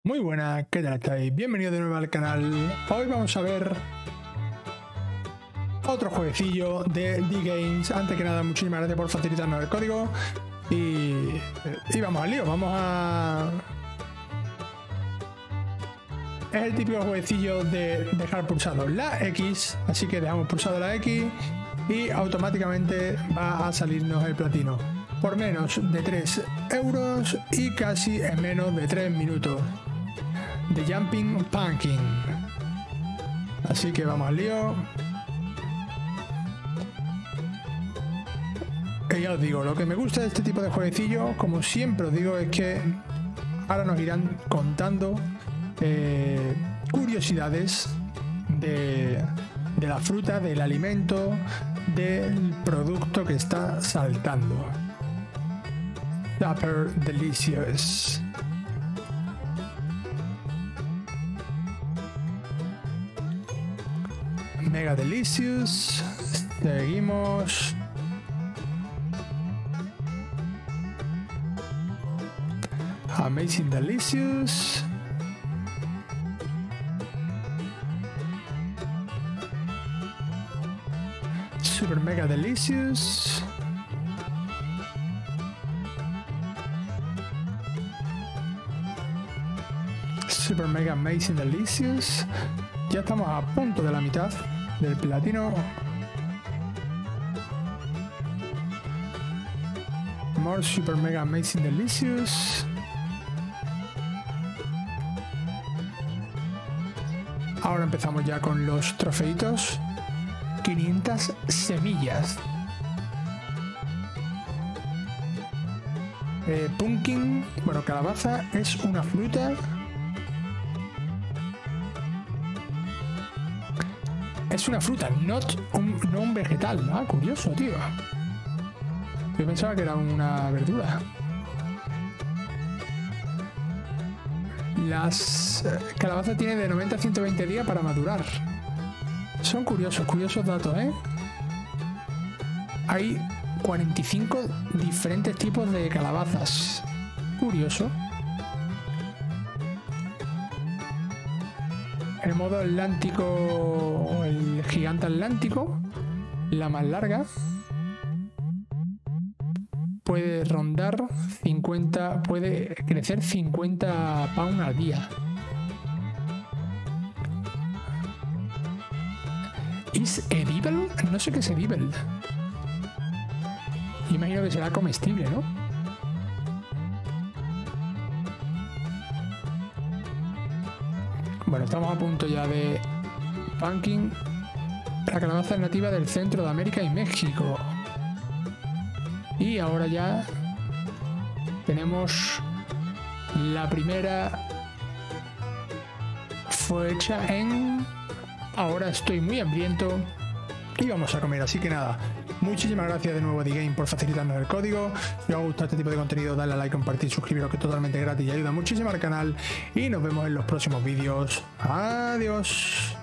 Muy buenas, ¿qué tal estáis? Bienvenidos de nuevo al canal. Hoy vamos a ver otro jueguecillo de D-Games. Antes que nada, muchísimas gracias por facilitarnos el código. Y vamos al lío, vamos a... Es el típico jueguecillo de dejar pulsado la X, así que dejamos pulsado la X y automáticamente va a salirnos el platino. Por menos de 3 euros y casi en menos de 3 minutos. The Jumping Pumpkin. Así que vamos al lío. Y ya os digo, lo que me gusta de este tipo de jueguecillo, como siempre os digo, es que ahora nos irán contando curiosidades de la fruta, del alimento, del producto que está saltando. Super delicious. Mega delicious. Seguimos. Amazing delicious. Super mega delicious. Super mega amazing delicious. Ya estamos a punto de la mitad del platino. More super mega amazing delicious. Ahora empezamos ya con los trofeitos. 500 semillas. Pumpkin, bueno, calabaza es una fruta. Es una fruta, no un vegetal. Ah, curioso, tío. Yo pensaba que era una verdura. Las calabazas tienen de 90 a 120 días para madurar. Son curiosos datos, ¿eh? Hay 45 diferentes tipos de calabazas. Curioso. El modo atlántico, el gigante atlántico, la más larga, puede rondar 50, puede crecer 50 pounds al día. ¿Es edible? No sé qué es edible. Imagino que será comestible, ¿no? Bueno, estamos a punto ya de pumpkin. La calabaza es nativa del centro de América y México. Y ahora ya tenemos la primera. Fue hecha en... Ahora estoy muy hambriento y vamos a comer, así que nada, muchísimas gracias de nuevo a D-Game por facilitarnos el código. Si os ha gustado este tipo de contenido, dale a like, compartir, suscribiros, que es totalmente gratis y ayuda muchísimo al canal, y nos vemos en los próximos vídeos. Adiós.